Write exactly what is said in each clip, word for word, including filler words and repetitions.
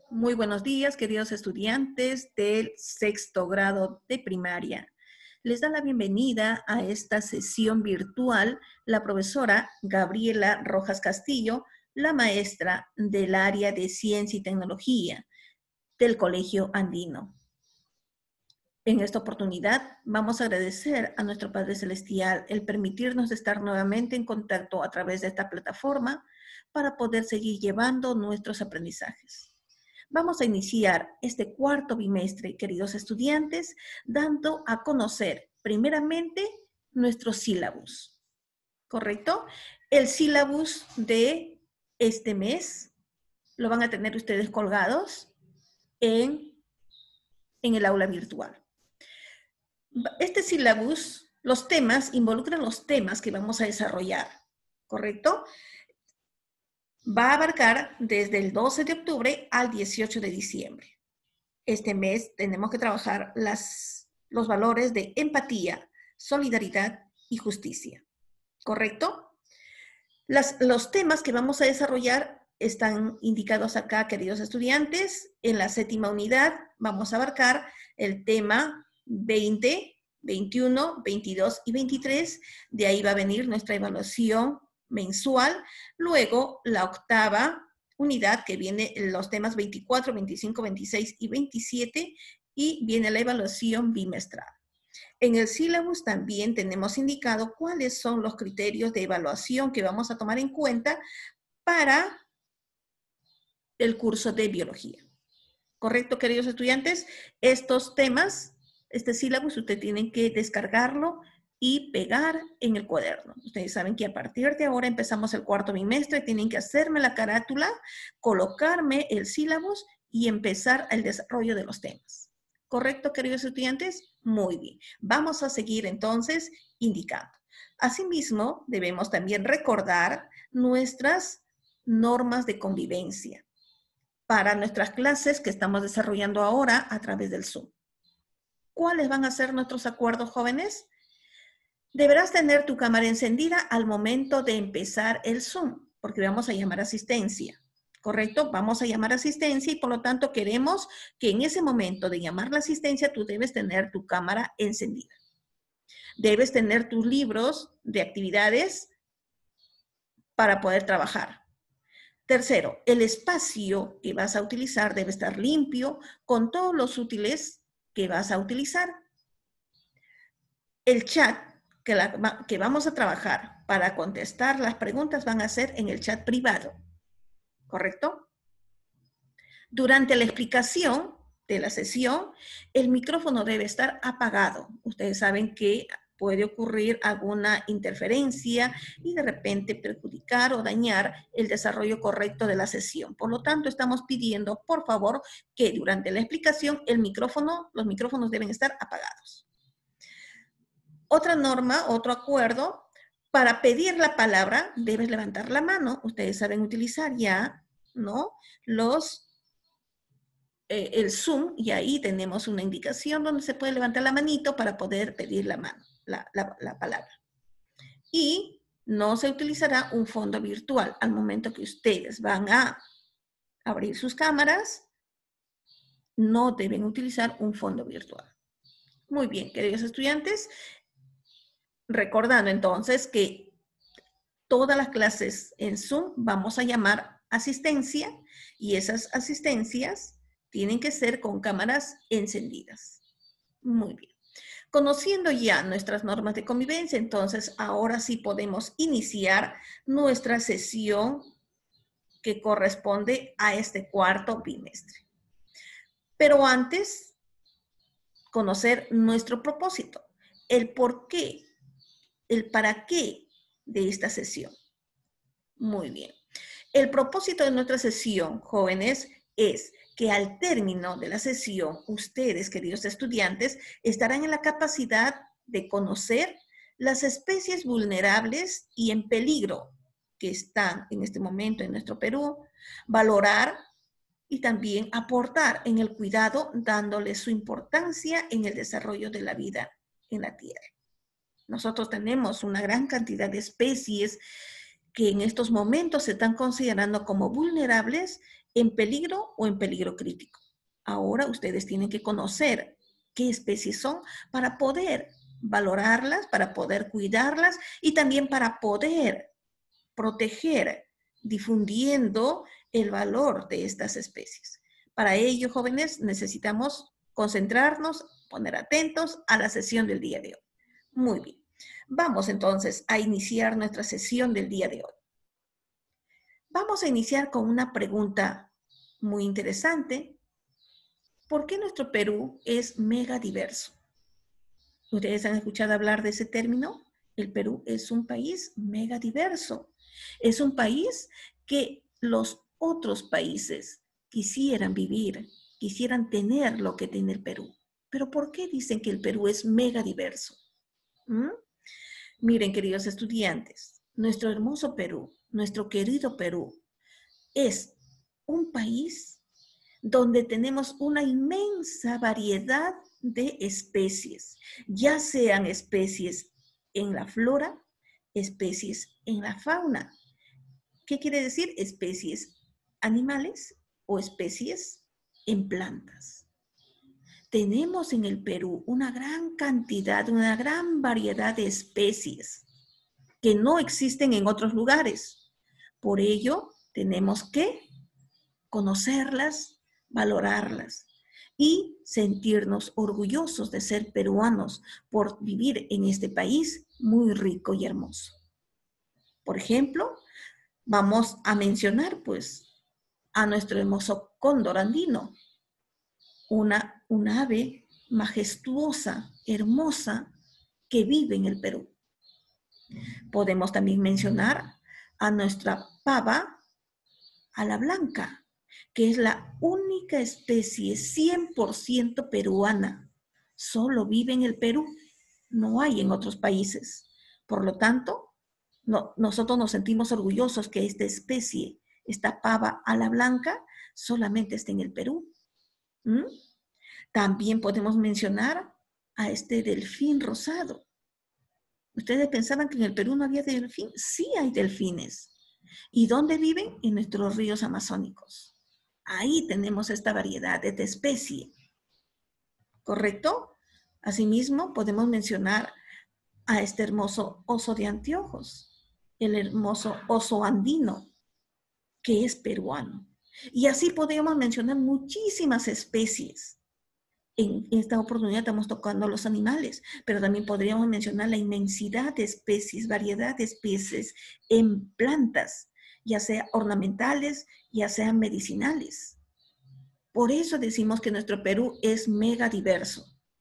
Muy buenos días, queridos estudiantes del sexto grado de primaria. Les da la bienvenida a esta sesión virtual la profesora Gabriela Rojas Castillo, la maestra del área de Ciencia y Tecnología del Colegio Andino. En esta oportunidad vamos a agradecer a nuestro Padre Celestial el permitirnos estar nuevamente en contacto a través de esta plataforma para poder seguir llevando nuestros aprendizajes. Vamos a iniciar este cuarto bimestre, queridos estudiantes, dando a conocer primeramente nuestro sílabus, ¿correcto? El sílabus de este mes lo van a tener ustedes colgados en, en el aula virtual. Este sílabus, los temas, involucran los temas que vamos a desarrollar, ¿correcto? Va a abarcar desde el doce de octubre al dieciocho de diciembre. Este mes tenemos que trabajar las, los valores de empatía, solidaridad y justicia, ¿correcto? Las, los temas que vamos a desarrollar están indicados acá, queridos estudiantes. En la séptima unidad vamos a abarcar el tema veinte, veintiuno, veintidós y veintitrés. De ahí va a venir nuestra evaluación mensual. Luego, la octava unidad, que viene los temas veinticuatro, veinticinco, veintiséis y veintisiete, y viene la evaluación bimestral. En el sílabus también tenemos indicado cuáles son los criterios de evaluación que vamos a tomar en cuenta para el curso de biología. ¿Correcto, queridos estudiantes? Estos temas, este sílabus, ustedes tienen que descargarlo y pegar en el cuaderno. Ustedes saben que a partir de ahora empezamos el cuarto bimestre, tienen que hacerme la carátula, colocarme el sílabus y empezar el desarrollo de los temas. ¿Correcto, queridos estudiantes? Muy bien. Vamos a seguir entonces indicando. Asimismo, debemos también recordar nuestras normas de convivencia para nuestras clases que estamos desarrollando ahora a través del Zoom. ¿Cuáles van a ser nuestros acuerdos, jóvenes? Deberás tener tu cámara encendida al momento de empezar el Zoom, porque vamos a llamar asistencia, ¿correcto? Vamos a llamar asistencia y por lo tanto queremos que en ese momento de llamar la asistencia tú debes tener tu cámara encendida. Debes tener tus libros de actividades para poder trabajar. Tercero, el espacio que vas a utilizar debe estar limpio con todos los útiles que vas a utilizar. El chat que, la, que vamos a trabajar para contestar las preguntas van a ser en el chat privado, ¿correcto? Durante la explicación de la sesión, el micrófono debe estar apagado. Ustedes saben que puede ocurrir alguna interferencia y de repente perjudicar o dañar el desarrollo correcto de la sesión. Por lo tanto, estamos pidiendo, por favor, que durante la explicación el micrófono, los micrófonos deben estar apagados. Otra norma, otro acuerdo, para pedir la palabra debes levantar la mano. Ustedes saben utilizar ya, ¿no? Los Eh, el Zoom, y ahí tenemos una indicación donde se puede levantar la manito para poder pedir la mano, la, la, la palabra. Y no se utilizará un fondo virtual al momento que ustedes van a abrir sus cámaras, no deben utilizar un fondo virtual. Muy bien, queridos estudiantes, recordando entonces que todas las clases en Zoom vamos a llamar asistencia y esas asistencias tienen que ser con cámaras encendidas. Muy bien. Conociendo ya nuestras normas de convivencia, entonces ahora sí podemos iniciar nuestra sesión que corresponde a este cuarto bimestre. Pero antes, conocer nuestro propósito, el por qué, el para qué de esta sesión. Muy bien. El propósito de nuestra sesión, jóvenes, es que al término de la sesión, ustedes, queridos estudiantes, estarán en la capacidad de conocer las especies vulnerables y en peligro que están en este momento en nuestro Perú, valorar y también aportar en el cuidado, dándoles su importancia en el desarrollo de la vida en la Tierra. Nosotros tenemos una gran cantidad de especies que en estos momentos se están considerando como vulnerables en peligro o en peligro crítico. Ahora ustedes tienen que conocer qué especies son para poder valorarlas, para poder cuidarlas y también para poder proteger, difundiendo el valor de estas especies. Para ello, jóvenes, necesitamos concentrarnos, poner atentos a la sesión del día de hoy. Muy bien. Vamos entonces a iniciar nuestra sesión del día de hoy. Vamos a iniciar con una pregunta muy interesante. ¿Por qué nuestro Perú es megadiverso? ¿Ustedes han escuchado hablar de ese término? El Perú es un país megadiverso. Es un país que los otros países quisieran vivir, quisieran tener lo que tiene el Perú. ¿Pero por qué dicen que el Perú es megadiverso? ¿Mm? Miren, queridos estudiantes, nuestro hermoso Perú, nuestro querido Perú, es un país donde tenemos una inmensa variedad de especies, ya sean especies en la flora, especies en la fauna. ¿Qué quiere decir? Especies animales o especies en plantas. Tenemos en el Perú una gran cantidad, una gran variedad de especies que no existen en otros lugares. Por ello, tenemos que conocerlas, valorarlas y sentirnos orgullosos de ser peruanos por vivir en este país muy rico y hermoso. Por ejemplo, vamos a mencionar pues a nuestro hermoso cóndor andino, una, una ave majestuosa, hermosa, que vive en el Perú. Podemos también mencionar a nuestra pava ala blanca, que es la única especie cien por ciento peruana. Solo vive en el Perú, no hay en otros países. Por lo tanto, no, nosotros nos sentimos orgullosos que esta especie, esta pava ala blanca, solamente esté en el Perú. ¿Mm? También podemos mencionar a este delfín rosado. ¿Ustedes pensaban que en el Perú no había delfín? Sí hay delfines. ¿Y dónde viven? En nuestros ríos amazónicos. Ahí tenemos esta variedad de especie. ¿Correcto? Asimismo, podemos mencionar a este hermoso oso de anteojos, el hermoso oso andino, que es peruano. Y así podemos mencionar muchísimas especies. En esta oportunidad estamos tocando los animales, pero también podríamos mencionar la inmensidad de especies, variedad de especies en plantas, ya sea ornamentales, ya sean medicinales. Por eso decimos que nuestro Perú es megadiverso.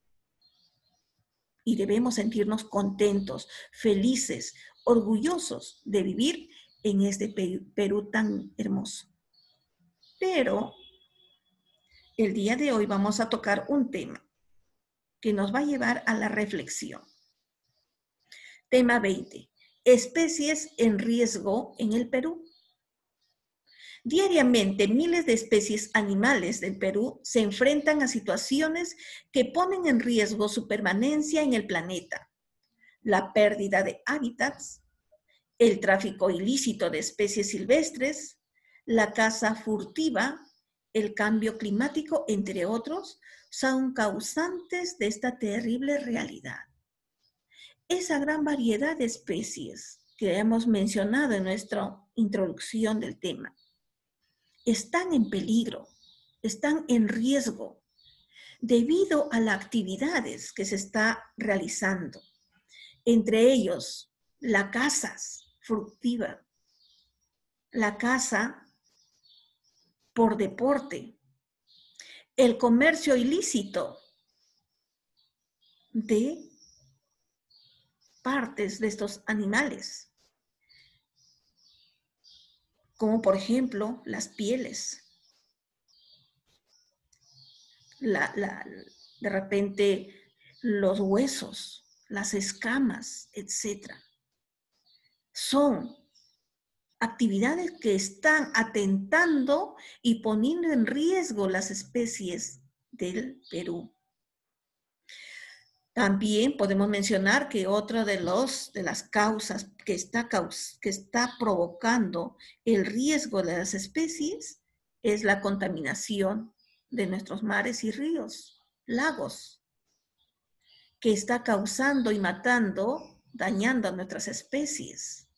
Y debemos sentirnos contentos, felices, orgullosos de vivir en este Perú tan hermoso. Pero el día de hoy vamos a tocar un tema que nos va a llevar a la reflexión. Tema veinte. Especies en riesgo en el Perú. Diariamente, miles de especies animales del Perú se enfrentan a situaciones que ponen en riesgo su permanencia en el planeta. La pérdida de hábitats, el tráfico ilícito de especies silvestres, la caza furtiva, el cambio climático, entre otros, son causantes de esta terrible realidad. Esa gran variedad de especies que hemos mencionado en nuestra introducción del tema están en peligro, están en riesgo debido a las actividades que se está realizando. Entre ellos, la caza furtiva, la caza por deporte, el comercio ilícito de partes de estos animales, como por ejemplo las pieles, la, la, de repente los huesos, las escamas, etcétera. Son actividades que están atentando y poniendo en riesgo las especies del Perú. También podemos mencionar que otra de, los, de las causas que está, que está provocando el riesgo de las especies es la contaminación de nuestros mares y ríos, lagos, que está causando y matando, dañando a nuestras especies.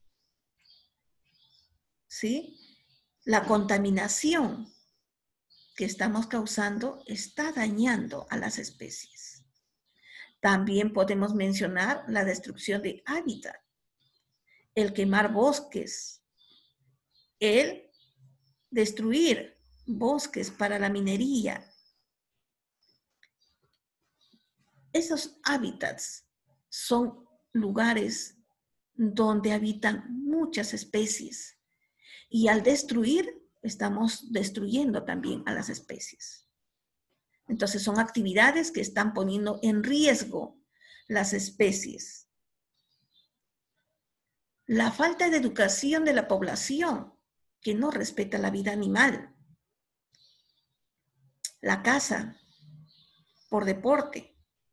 ¿Sí? La contaminación que estamos causando está dañando a las especies. También podemos mencionar la destrucción de hábitat, el quemar bosques, el destruir bosques para la minería. Esos hábitats son lugares donde habitan muchas especies y al destruir estamos destruyendo también a las especies. Entonces son actividades que están poniendo en riesgo las especies. La falta de educación de la población que no respeta la vida animal. La caza por deporte.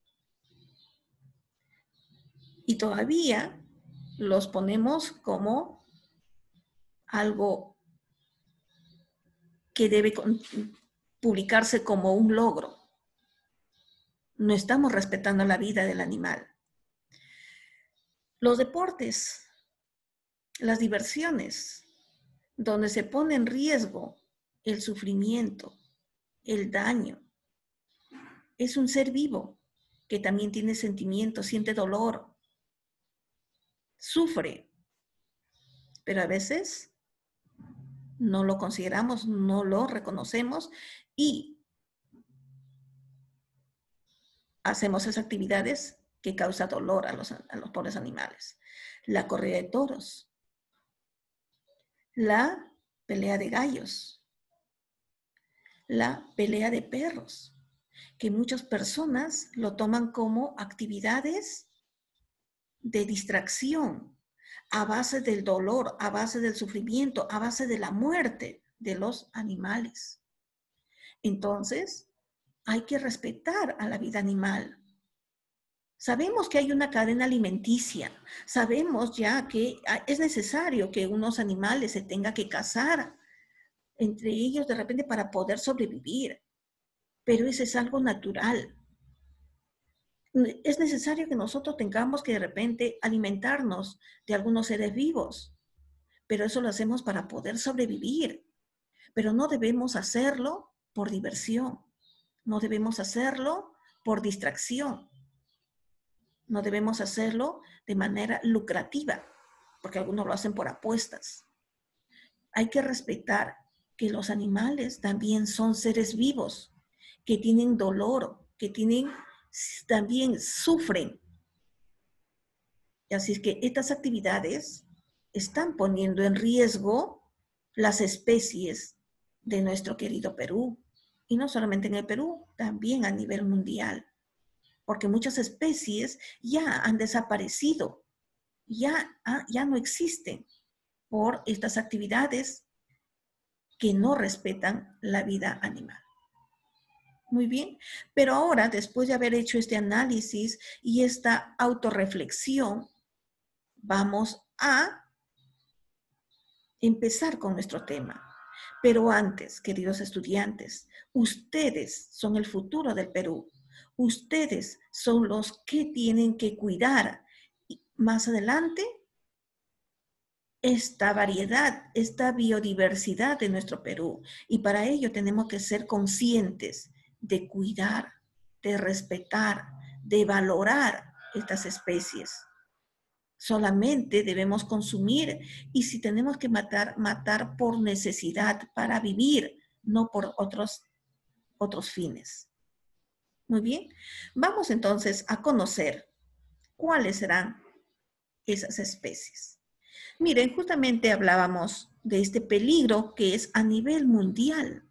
Y todavía los ponemos como algo que debe publicarse como un logro. No estamos respetando la vida del animal. Los deportes, las diversiones, donde se pone en riesgo el sufrimiento, el daño. Es un ser vivo que también tiene sentimientos, siente dolor, sufre, pero a veces no lo consideramos, no lo reconocemos y hacemos esas actividades que causan dolor a los, a los pobres animales. La corrida de toros, la pelea de gallos, la pelea de perros, que muchas personas lo toman como actividades de distracción, a base del dolor, a base del sufrimiento, a base de la muerte de los animales. Entonces, hay que respetar a la vida animal. Sabemos que hay una cadena alimenticia, sabemos ya que es necesario que unos animales se tengan que cazar entre ellos de repente para poder sobrevivir, pero eso es algo natural. Es necesario que nosotros tengamos que de repente alimentarnos de algunos seres vivos, pero eso lo hacemos para poder sobrevivir. Pero no debemos hacerlo por diversión, no debemos hacerlo por distracción, no debemos hacerlo de manera lucrativa, porque algunos lo hacen por apuestas. Hay que respetar que los animales también son seres vivos, que tienen dolor, que tienen también sufren. Así es que estas actividades están poniendo en riesgo las especies de nuestro querido Perú. Y no solamente en el Perú, también a nivel mundial. Porque muchas especies ya han desaparecido, ya, ya no existen por estas actividades que no respetan la vida animal. Muy bien, pero ahora, después de haber hecho este análisis y esta autorreflexión, vamos a empezar con nuestro tema. Pero antes, queridos estudiantes, ustedes son el futuro del Perú. Ustedes son los que tienen que cuidar más adelante esta variedad, esta biodiversidad de nuestro Perú. Y para ello tenemos que ser conscientes de cuidar, de respetar, de valorar estas especies. Solamente debemos consumir y si tenemos que matar, matar por necesidad para vivir, no por otros, otros fines. Muy bien, vamos entonces a conocer cuáles serán esas especies. Miren, justamente hablábamos de este peligro que es a nivel mundial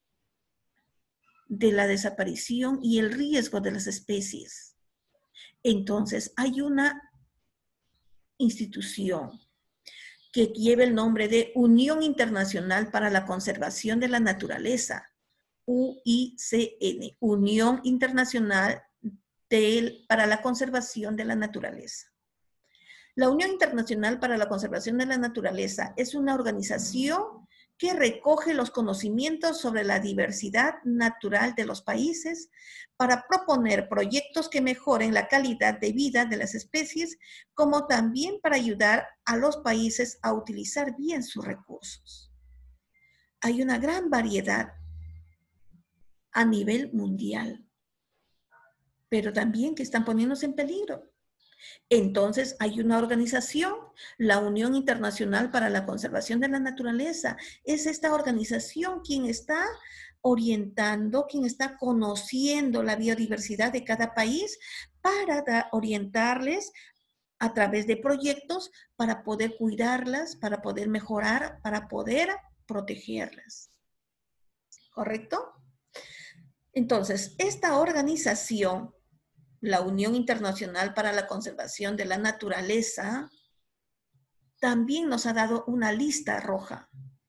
de la desaparición y el riesgo de las especies. Entonces, hay una institución que lleva el nombre de Unión Internacional para la Conservación de la Naturaleza, U I C N, Unión Internacional de, para la Conservación de la Naturaleza. La Unión Internacional para la Conservación de la Naturaleza es una organización que recoge los conocimientos sobre la diversidad natural de los países para proponer proyectos que mejoren la calidad de vida de las especies, como también para ayudar a los países a utilizar bien sus recursos. Hay una gran variedad a nivel mundial, pero también que están poniéndose en peligro. Entonces hay una organización, la Unión Internacional para la Conservación de la Naturaleza. Es esta organización quien está orientando, quien está conociendo la biodiversidad de cada país para da, orientarles a través de proyectos para poder cuidarlas, para poder mejorar, para poder protegerlas. ¿Correcto? Entonces, esta organización, la Unión Internacional para la Conservación de la Naturaleza, también nos ha dado una lista roja.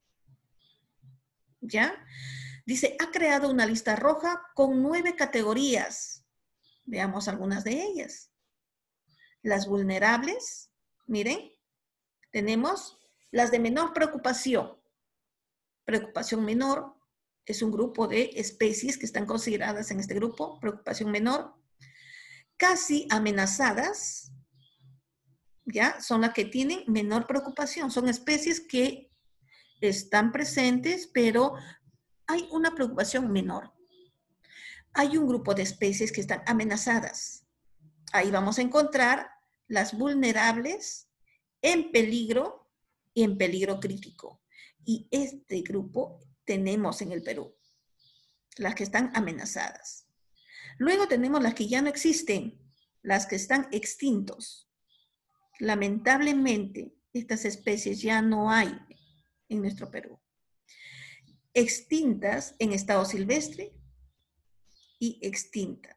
¿Ya? Dice, ha creado una lista roja con nueve categorías. Veamos algunas de ellas. Las vulnerables, miren, tenemos las de menor preocupación. Preocupación menor es un grupo de especies que están consideradas en este grupo, preocupación menor. Casi amenazadas, ¿ya? Son las que tienen menor preocupación. Son especies que están presentes, pero hay una preocupación menor. Hay un grupo de especies que están amenazadas. Ahí vamos a encontrar las vulnerables, en peligro y en peligro crítico. Y este grupo tenemos en el Perú, las que están amenazadas. Luego tenemos las que ya no existen, las que están extintos. Lamentablemente, estas especies ya no hay en nuestro Perú. Extintas en estado silvestre y extintas.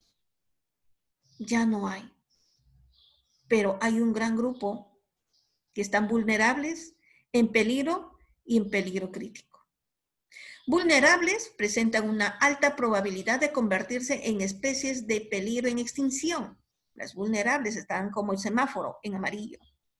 Ya no hay. Pero hay un gran grupo que están vulnerables, en peligro y en peligro crítico. Vulnerables presentan una alta probabilidad de convertirse en especies de peligro en extinción. Las vulnerables están como el semáforo en amarillo.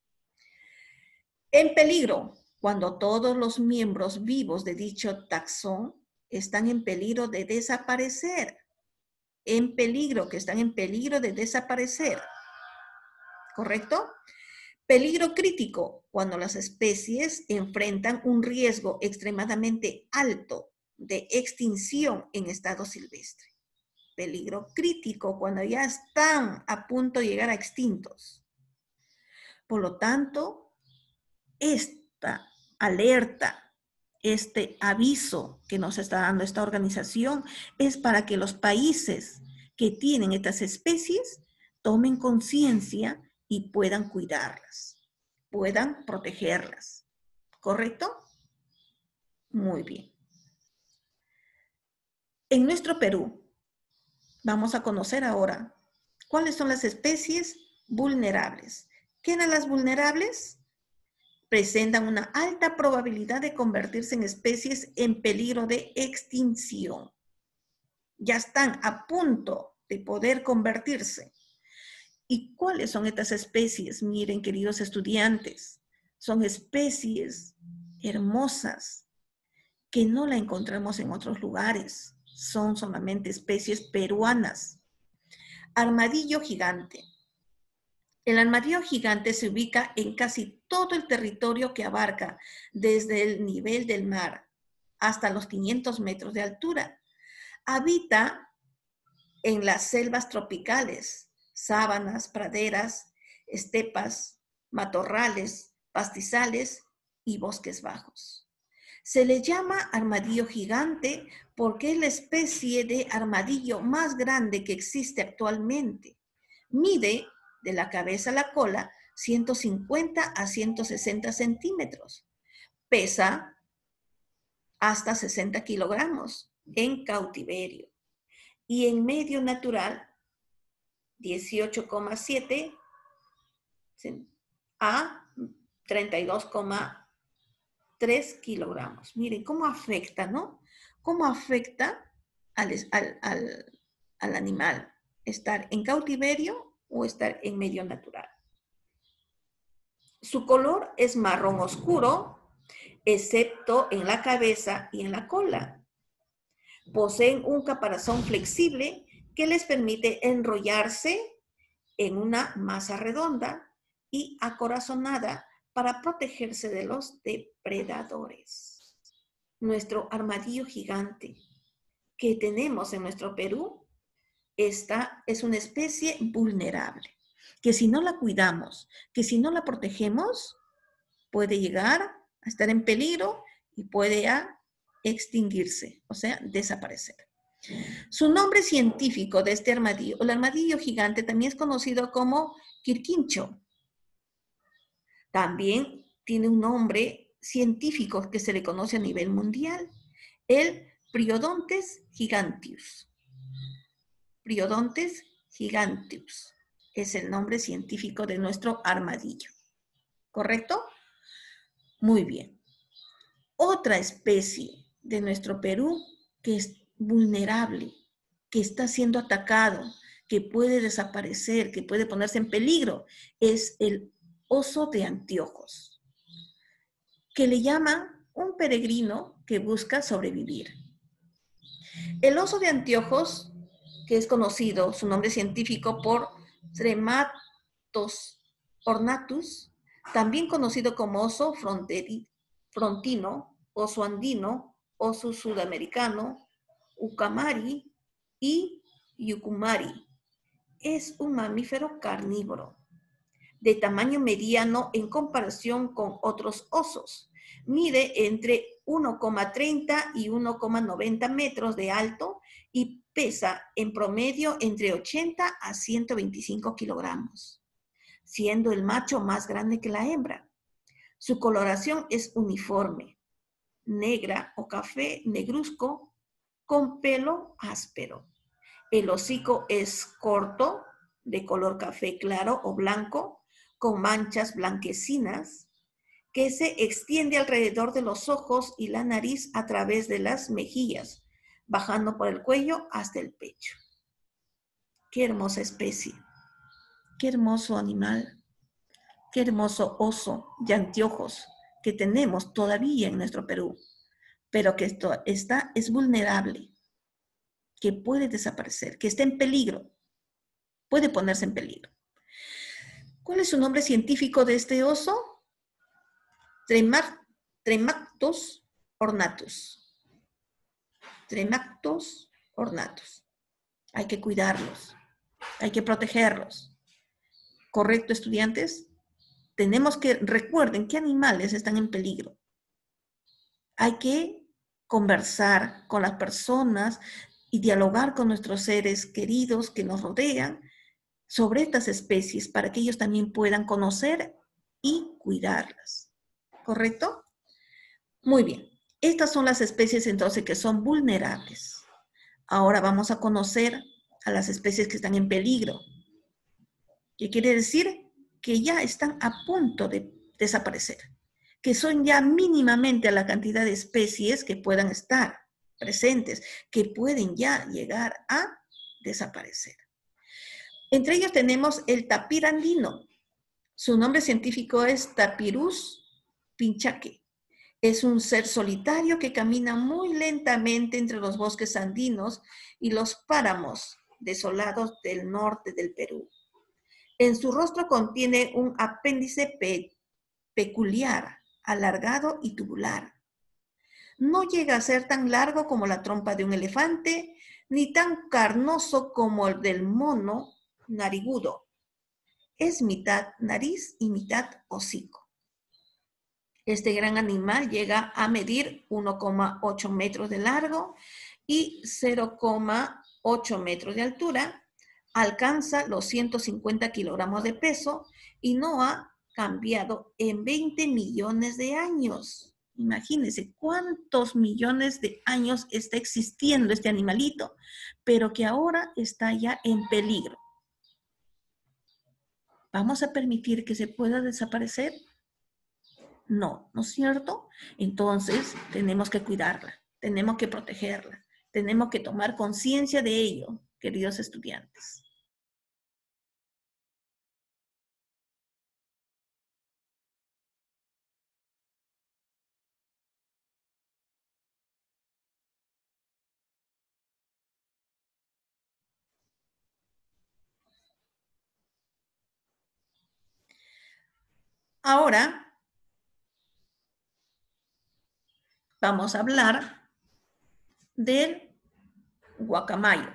En peligro, cuando todos los miembros vivos de dicho taxón están en peligro de desaparecer. En peligro, que están en peligro de desaparecer. ¿Correcto? Peligro crítico, cuando las especies enfrentan un riesgo extremadamente alto de extinción en estado silvestre. Peligro crítico, cuando ya están a punto de llegar a extintos. Por lo tanto, esta alerta, este aviso que nos está dando esta organización es para que los países que tienen estas especies tomen conciencia y puedan cuidarlas, puedan protegerlas. ¿Correcto? Muy bien. En nuestro Perú, vamos a conocer ahora cuáles son las especies vulnerables. ¿Qué eran las vulnerables? Presentan una alta probabilidad de convertirse en especies en peligro de extinción. Ya están a punto de poder convertirse. ¿Y cuáles son estas especies? Miren, queridos estudiantes, son especies hermosas que no la encontramos en otros lugares. Son solamente especies peruanas. Armadillo gigante. El armadillo gigante se ubica en casi todo el territorio que abarca desde el nivel del mar hasta los quinientos metros de altura. Habita en las selvas tropicales, sábanas, praderas, estepas, matorrales, pastizales y bosques bajos. Se le llama armadillo gigante porque es la especie de armadillo más grande que existe actualmente. Mide de la cabeza a la cola ciento cincuenta a ciento sesenta centímetros. Pesa hasta sesenta kilogramos en cautiverio. Y en medio natural, dieciocho coma siete a treinta y dos coma tres kilogramos. Miren cómo afecta, ¿no? Cómo afecta al, al, al, al animal estar en cautiverio o estar en medio natural. Su color es marrón oscuro, excepto en la cabeza y en la cola. Poseen un caparazón flexible que les permite enrollarse en una masa redonda y acorazonada para protegerse de los depredadores. Nuestro armadillo gigante que tenemos en nuestro Perú, esta es una especie vulnerable, que si no la cuidamos, que si no la protegemos, puede llegar a estar en peligro y puede a extinguirse, o sea, desaparecer. Su nombre científico de este armadillo, el armadillo gigante, también es conocido como quirquincho. También tiene un nombre científico que se le conoce a nivel mundial, el Priodontes giganteus. Priodontes giganteus es el nombre científico de nuestro armadillo. ¿Correcto? Muy bien. Otra especie de nuestro Perú que es vulnerable, que está siendo atacado, que puede desaparecer, que puede ponerse en peligro, es el oso de anteojos, que le llaman un peregrino que busca sobrevivir. El oso de anteojos, que es conocido, su nombre científico por Trematos ornatus, también conocido como oso frontino, oso andino, oso sudamericano, ucamari y yucumari. Es un mamífero carnívoro, de tamaño mediano en comparación con otros osos. Mide entre uno coma treinta y uno coma noventa metros de alto y pesa en promedio entre ochenta a ciento veinticinco kilogramos, siendo el macho más grande que la hembra. Su coloración es uniforme, negra o café negruzco, con pelo áspero. El hocico es corto, de color café claro o blanco, con manchas blanquecinas, que se extiende alrededor de los ojos y la nariz a través de las mejillas, bajando por el cuello hasta el pecho. Qué hermosa especie, qué hermoso animal, qué hermoso oso de anteojos que tenemos todavía en nuestro Perú, pero que esto está, es vulnerable, que puede desaparecer, que está en peligro, puede ponerse en peligro. ¿Cuál es su nombre científico de este oso? Tremactos ornatus. Tremactos ornatus. Hay que cuidarlos, hay que protegerlos. ¿Correcto, estudiantes? Tenemos que, recuerden qué animales están en peligro. Hay que conversar con las personas y dialogar con nuestros seres queridos que nos rodean sobre estas especies para que ellos también puedan conocer y cuidarlas. ¿Correcto? Muy bien. Estas son las especies entonces que son vulnerables. Ahora vamos a conocer a las especies que están en peligro. ¿Qué quiere decir? Que ya están a punto de desaparecer, que son ya mínimamente a la cantidad de especies que puedan estar presentes, que pueden ya llegar a desaparecer. Entre ellos tenemos el tapir andino. Su nombre científico es Tapirus pinchaque. Es un ser solitario que camina muy lentamente entre los bosques andinos y los páramos desolados del norte del Perú. En su rostro contiene un apéndice pe peculiar, alargado y tubular. No llega a ser tan largo como la trompa de un elefante, ni tan carnoso como el del mono narigudo. Es mitad nariz y mitad hocico. Este gran animal llega a medir uno coma ocho metros de largo y cero coma ocho metros de altura. Alcanza los ciento cincuenta kilogramos de peso y no ha cambiado en veinte millones de años. Imagínense cuántos millones de años está existiendo este animalito, pero que ahora está ya en peligro. ¿Vamos a permitir que se pueda desaparecer? No, ¿no es cierto? Entonces tenemos que cuidarla, tenemos que protegerla, tenemos que tomar conciencia de ello, queridos estudiantes. Ahora vamos a hablar del guacamayo.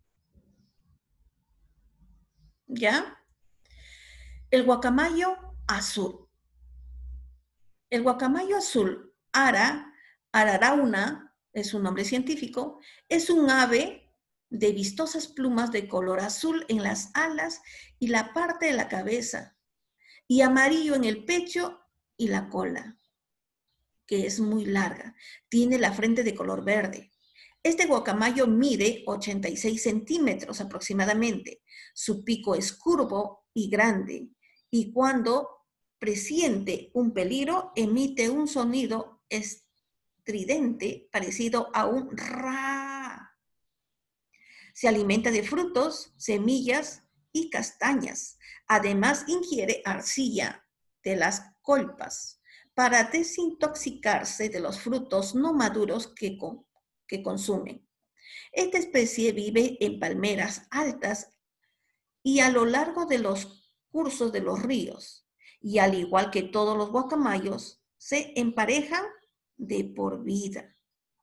¿Ya? El guacamayo azul. El guacamayo azul, Ara, ararauna, es su nombre científico, es un ave de vistosas plumas de color azul en las alas y la parte de la cabeza, y amarillo en el pecho y la cola, que es muy larga. Tiene la frente de color verde. Este guacamayo mide ochenta y seis centímetros aproximadamente. Su pico es curvo y grande, y cuando presiente un peligro, emite un sonido estridente parecido a un ra. Se alimenta de frutos, semillas y castañas. Además, ingiere arcilla de las colpas para desintoxicarse de los frutos no maduros que, que consumen. Esta especie vive en palmeras altas y a lo largo de los cursos de los ríos, y al igual que todos los guacamayos, se emparejan de por vida.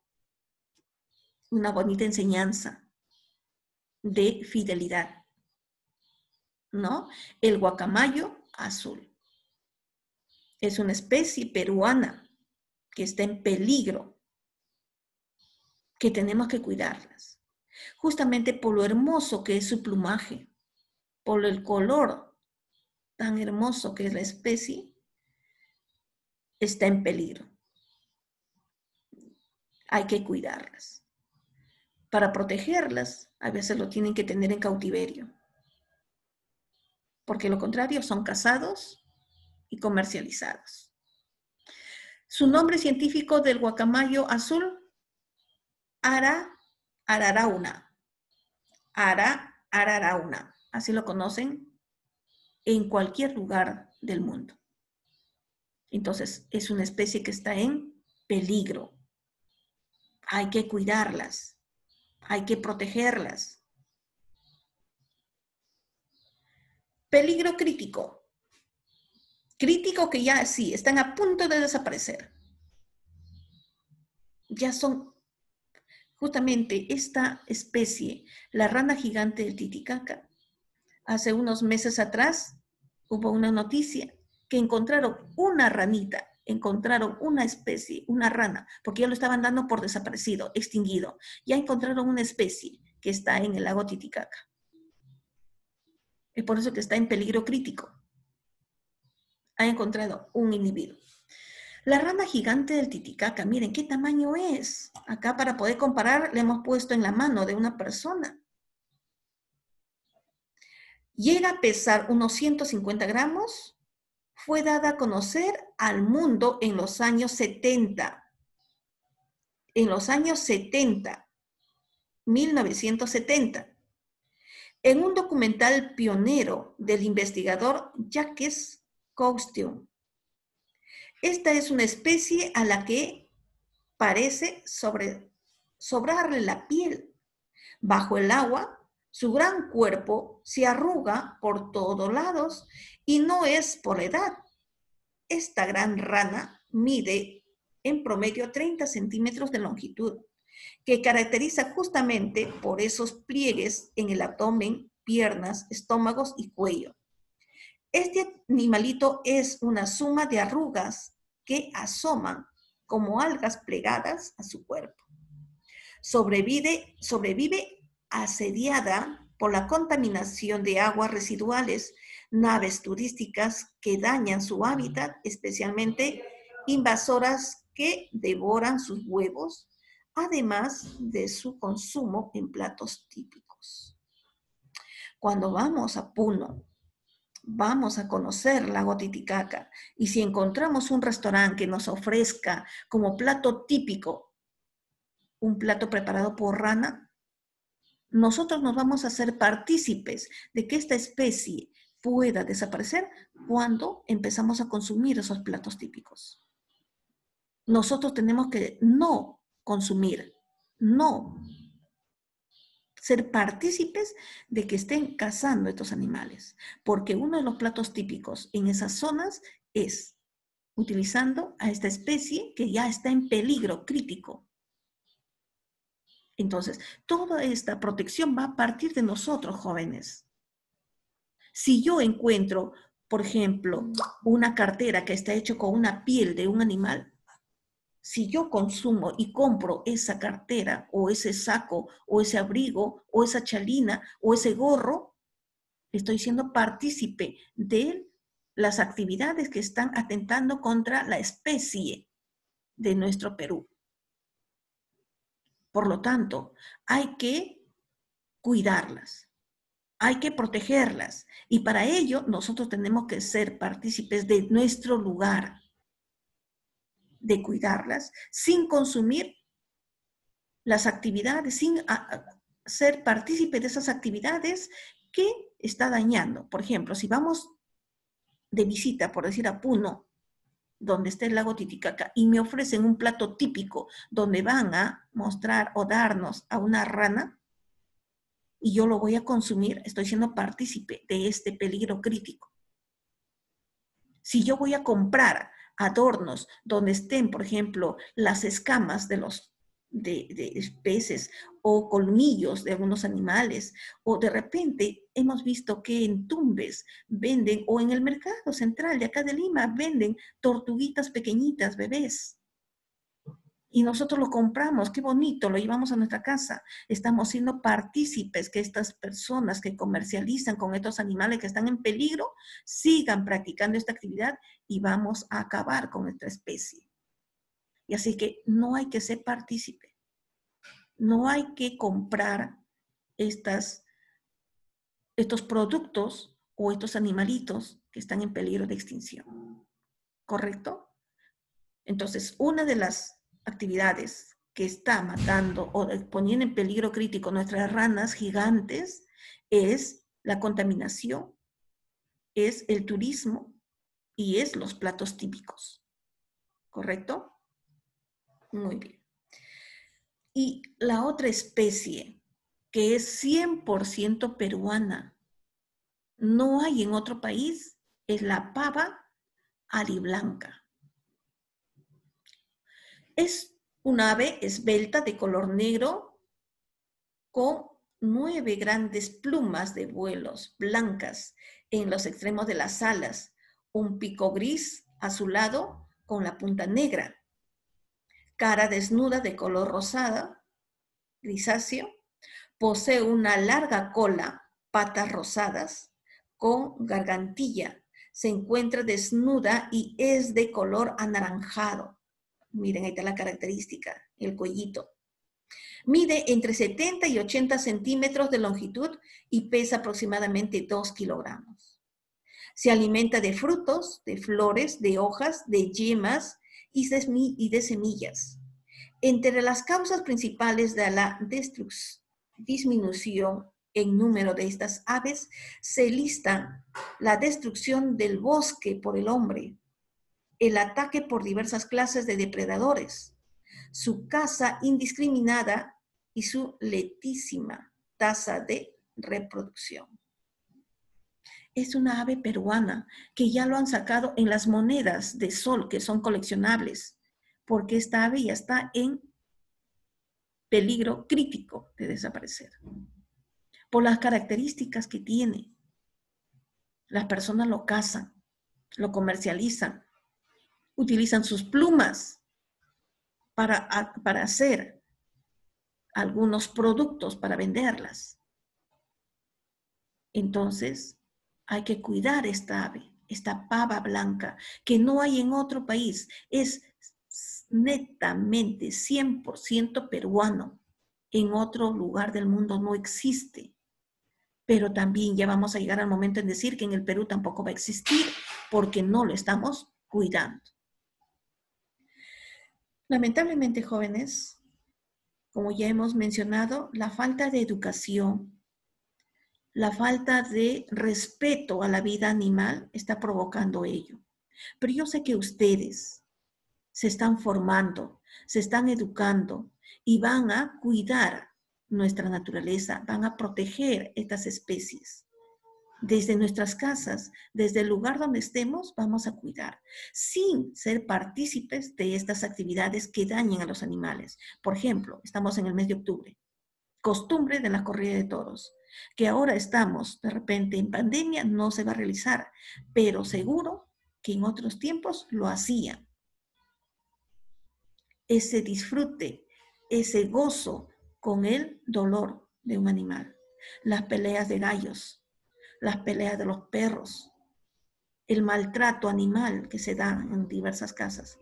Una bonita enseñanza de fidelidad, ¿no? El guacamayo azul es una especie peruana que está en peligro, que tenemos que cuidarlas, justamente por lo hermoso que es su plumaje, por el color tan hermoso que es la especie, está en peligro. Hay que cuidarlas. Para protegerlas, a veces lo tienen que tener en cautiverio, porque lo contrario son cazados y comercializados. Su nombre científico del guacamayo azul, Ara ararauna. Ara ararauna. Así lo conocen en cualquier lugar del mundo. Entonces, es una especie que está en peligro. Hay que cuidarlas. Hay que protegerlas. Peligro crítico. Crítico que ya sí, están a punto de desaparecer. Ya son, justamente esta especie, la rana gigante del Titicaca, hace unos meses atrás hubo una noticia que encontraron una ranita, encontraron una especie, una rana, porque ya lo estaban dando por desaparecido, extinguido. Ya encontraron una especie que está en el lago Titicaca. Es por eso que está en peligro crítico. Ha encontrado un individuo. La rana gigante del Titicaca, miren qué tamaño es. Acá para poder comparar le hemos puesto en la mano de una persona. Llega a pesar unos ciento cincuenta gramos. Fue dada a conocer al mundo en los años setenta. En los años setenta. mil novecientos setenta. En un documental pionero del investigador Jacques Cousteau. Esta es una especie a la que parece sobre, sobrarle la piel. Bajo el agua, su gran cuerpo se arruga por todos lados y no es por edad. Esta gran rana mide en promedio treinta centímetros de longitud, que caracteriza justamente por esos pliegues en el abdomen, piernas, estómagos y cuello. Este animalito es una suma de arrugas que asoman como algas plegadas a su cuerpo. Sobrevive, sobrevive asediada por la contaminación de aguas residuales, naves turísticas que dañan su hábitat, especialmente invasoras que devoran sus huevos, además de su consumo en platos típicos. Cuando vamos a Puno, vamos a conocer Lago Titicaca, y si encontramos un restaurante que nos ofrezca como plato típico un plato preparado por rana, nosotros nos vamos a hacer partícipes de que esta especie pueda desaparecer cuando empezamos a consumir esos platos típicos. Nosotros tenemos que no consumir, no ser partícipes de que estén cazando estos animales, porque uno de los platos típicos en esas zonas es utilizando a esta especie que ya está en peligro crítico. Entonces, toda esta protección va a partir de nosotros, jóvenes. Si yo encuentro, por ejemplo, una cartera que está hecha con una piel de un animal, si yo consumo y compro esa cartera o ese saco o ese abrigo o esa chalina o ese gorro, estoy siendo partícipe de las actividades que están atentando contra la especie de nuestro Perú. Por lo tanto, hay que cuidarlas, hay que protegerlas y para ello nosotros tenemos que ser partícipes de nuestro lugar de cuidarlas sin consumir las actividades, sin a, a, ser partícipe de esas actividades que está dañando. Por ejemplo, si vamos de visita, por decir a Puno, donde está el lago Titicaca, y me ofrecen un plato típico donde van a mostrar o darnos a una rana, y yo lo voy a consumir, estoy siendo partícipe de este peligro crítico. Si yo voy a comprar adornos donde estén, por ejemplo, las escamas de los de, de peces o colmillos de algunos animales, o de repente hemos visto que en Tumbes venden, o en el mercado central de acá de Lima, venden tortuguitas pequeñitas, bebés. Y nosotros lo compramos, qué bonito, lo llevamos a nuestra casa. Estamos siendo partícipes que estas personas que comercializan con estos animales que están en peligro sigan practicando esta actividad y vamos a acabar con nuestra especie. Y así que no hay que ser partícipe. No hay que comprar estas, estos productos o estos animalitos que están en peligro de extinción. ¿Correcto? Entonces, una de las actividades que está matando o poniendo en peligro crítico nuestras ranas gigantes es la contaminación, es el turismo y es los platos típicos. ¿Correcto? Muy bien. Y la otra especie que es cien por ciento peruana, no hay en otro país, es la pava aliblanca. Es un ave esbelta de color negro con nueve grandes plumas de vuelos blancas en los extremos de las alas, un pico gris azulado con la punta negra, cara desnuda de color rosada, grisáceo, posee una larga cola, patas rosadas, con gargantilla, se encuentra desnuda y es de color anaranjado. Miren, ahí está la característica, el cuellito. Mide entre setenta y ochenta centímetros de longitud y pesa aproximadamente dos kilogramos. Se alimenta de frutos, de flores, de hojas, de yemas y de semillas. Entre las causas principales de la disminución en número de estas aves se listan la destrucción del bosque por el hombre, el ataque por diversas clases de depredadores, su caza indiscriminada y su lentísima tasa de reproducción. Es una ave peruana que ya lo han sacado en las monedas de sol que son coleccionables, porque esta ave ya está en peligro crítico de desaparecer, por las características que tiene. Las personas lo cazan, lo comercializan, utilizan sus plumas para, para hacer algunos productos para venderlas. Entonces, hay que cuidar esta ave, esta pava blanca, que no hay en otro país. Es netamente cien por ciento peruano. En otro lugar del mundo no existe. Pero también ya vamos a llegar al momento en decir que en el Perú tampoco va a existir porque no lo estamos cuidando. Lamentablemente, jóvenes, como ya hemos mencionado, la falta de educación, la falta de respeto a la vida animal está provocando ello. Pero yo sé que ustedes se están formando, se están educando y van a cuidar nuestra naturaleza, van a proteger estas especies. Desde nuestras casas, desde el lugar donde estemos, vamos a cuidar, sin ser partícipes de estas actividades que dañen a los animales. Por ejemplo, estamos en el mes de octubre, costumbre de la corrida de toros, que ahora estamos de repente en pandemia, no se va a realizar, pero seguro que en otros tiempos lo hacían. Ese disfrute, ese gozo con el dolor de un animal, las peleas de gallos, las peleas de los perros, el maltrato animal que se da en diversas casas.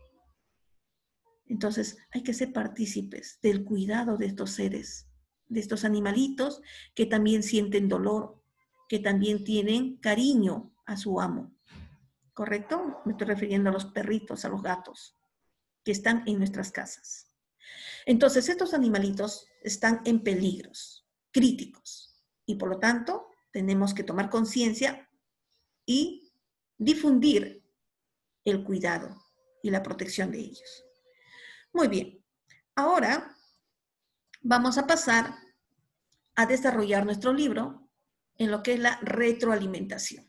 Entonces hay que ser partícipes del cuidado de estos seres, de estos animalitos que también sienten dolor, que también tienen cariño a su amo. ¿Correcto? Me estoy refiriendo a los perritos, a los gatos, que están en nuestras casas. Entonces estos animalitos están en peligros críticos y por lo tanto tenemos que tomar conciencia y difundir el cuidado y la protección de ellos. Muy bien, ahora vamos a pasar a desarrollar nuestro libro en lo que es la retroalimentación.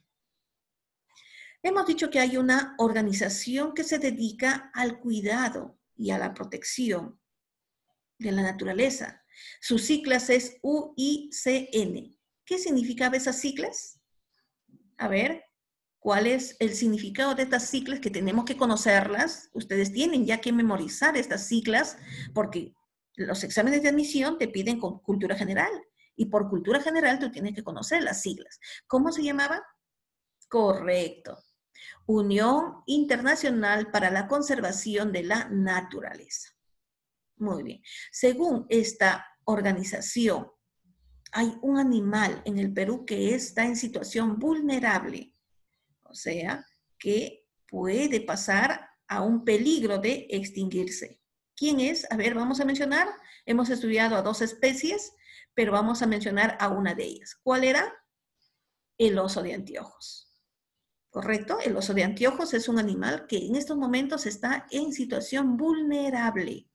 Hemos dicho que hay una organización que se dedica al cuidado y a la protección de la naturaleza. Sus siglas es U I C N. ¿Qué significaban esas siglas? A ver, ¿cuál es el significado de estas siglas que tenemos que conocerlas? Ustedes tienen ya que memorizar estas siglas porque los exámenes de admisión te piden con cultura general y por cultura general tú tienes que conocer las siglas. ¿Cómo se llamaba? Correcto. Unión Internacional para la Conservación de la Naturaleza. Muy bien. Según esta organización, hay un animal en el Perú que está en situación vulnerable, o sea, que puede pasar a un peligro de extinguirse. ¿Quién es? A ver, vamos a mencionar. Hemos estudiado a dos especies, pero vamos a mencionar a una de ellas. ¿Cuál era? El oso de anteojos. ¿Correcto? El oso de anteojos es un animal que en estos momentos está en situación vulnerable.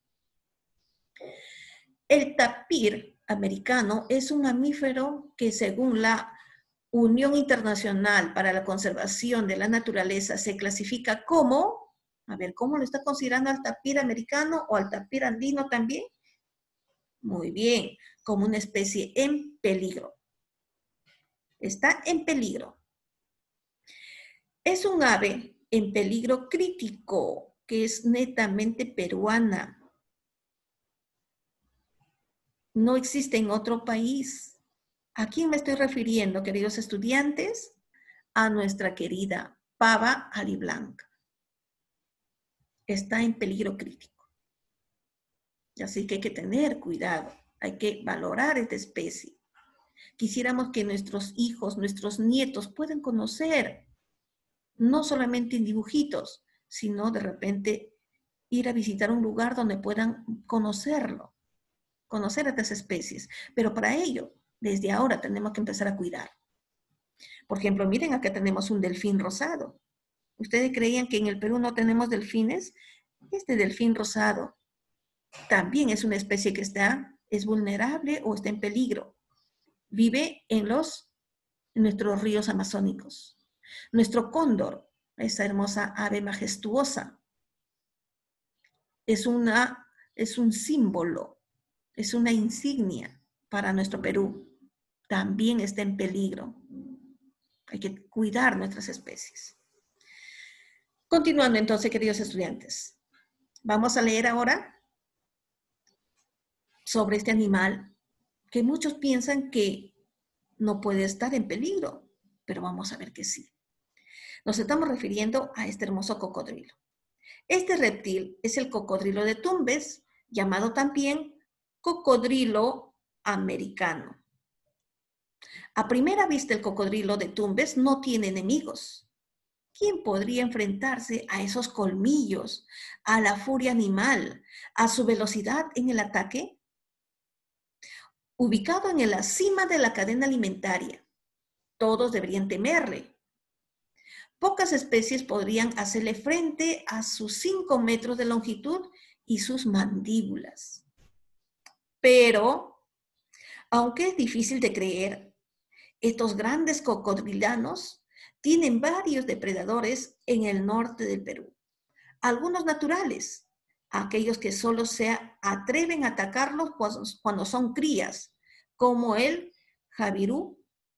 El tapir americano es un mamífero que según la Unión Internacional para la Conservación de la Naturaleza se clasifica como, a ver, ¿cómo lo está considerando al tapir americano o al tapir andino también? Muy bien, como una especie en peligro. Está en peligro. Es un ave en peligro crítico que es netamente peruana. No existe en otro país. ¿A quién me estoy refiriendo, queridos estudiantes? A nuestra querida pava aliblanca. Está en peligro crítico. Así que hay que tener cuidado. Hay que valorar esta especie. Quisiéramos que nuestros hijos, nuestros nietos puedan conocer, no solamente en dibujitos, sino de repente ir a visitar un lugar donde puedan conocerlo, conocer a estas especies. Pero para ello, desde ahora tenemos que empezar a cuidar. Por ejemplo, miren, acá tenemos un delfín rosado. ¿Ustedes creían que en el Perú no tenemos delfines? Este delfín rosado también es una especie que está, es vulnerable o está en peligro. Vive en, los, en nuestros ríos amazónicos. Nuestro cóndor, esa hermosa ave majestuosa, es, una, es un símbolo, es una insignia para nuestro Perú. También está en peligro. Hay que cuidar nuestras especies. Continuando entonces, queridos estudiantes, vamos a leer ahora sobre este animal que muchos piensan que no puede estar en peligro, pero vamos a ver que sí. Nos estamos refiriendo a este hermoso cocodrilo. Este reptil es el cocodrilo de Tumbes, llamado también cocodrilo americano. A primera vista, el cocodrilo de Tumbes no tiene enemigos. ¿Quién podría enfrentarse a esos colmillos, a la furia animal, a su velocidad en el ataque? Ubicado en la cima de la cadena alimentaria, todos deberían temerle. Pocas especies podrían hacerle frente a sus cinco metros de longitud y sus mandíbulas. Pero, aunque es difícil de creer, Estos grandes cocodrilanos tienen varios depredadores en el norte del Perú. Algunos naturales, aquellos que solo se atreven a atacarlos cuando son crías, como el jabirú,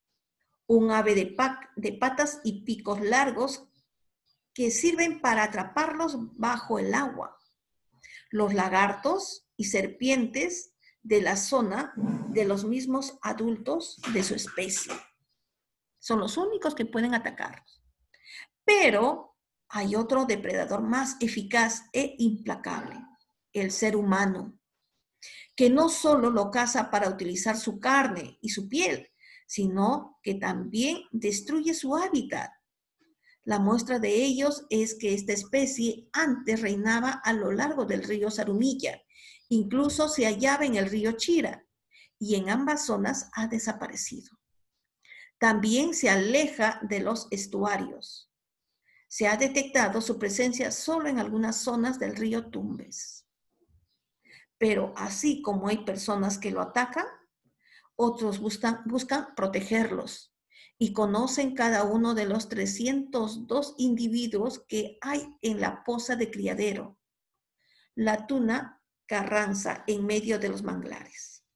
un ave de, pa de patas y picos largos que sirven para atraparlos bajo el agua. Los lagartos y serpientes de la zona de los mismos adultos de su especie. Son los únicos que pueden atacarlos. Pero hay otro depredador más eficaz e implacable, el ser humano, que no solo lo caza para utilizar su carne y su piel, sino que también destruye su hábitat. La muestra de ellos es que esta especie antes reinaba a lo largo del río Zarumilla, incluso se hallaba en el río Chira, y en ambas zonas ha desaparecido. También se aleja de los estuarios. Se ha detectado su presencia solo en algunas zonas del río Tumbes. Pero así como hay personas que lo atacan, otros buscan, buscan protegerlos y conocen cada uno de los trescientos dos individuos que hay en la poza de criadero, la tuna Carranza, en medio de los manglares.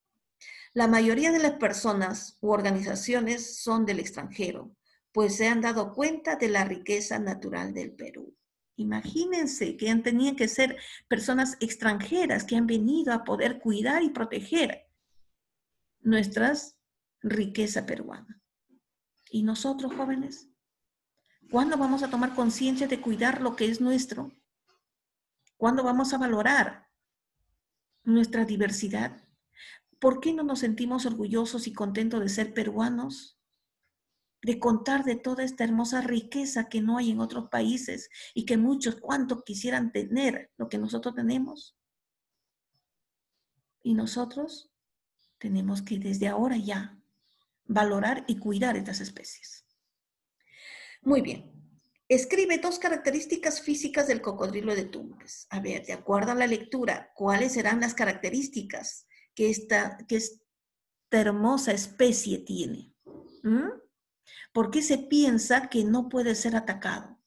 La mayoría de las personas u organizaciones son del extranjero, pues se han dado cuenta de la riqueza natural del Perú. Imagínense que han tenido que ser personas extranjeras que han venido a poder cuidar y proteger nuestra riqueza peruana. ¿Y nosotros, jóvenes? ¿Cuándo vamos a tomar conciencia de cuidar lo que es nuestro? ¿Cuándo vamos a valorar nuestra diversidad? ¿Por qué no nos sentimos orgullosos y contentos de ser peruanos? De contar de toda esta hermosa riqueza que no hay en otros países y que muchos, cuanto quisieran tener lo que nosotros tenemos. Y nosotros tenemos que desde ahora ya valorar y cuidar estas especies. Muy bien. Escribe dos características físicas del cocodrilo de Tumbes. A ver, de acuerdo a la lectura, ¿cuáles serán las características que esta, que esta hermosa especie tiene? ¿Mm? ¿Por qué se piensa que no puede ser atacado?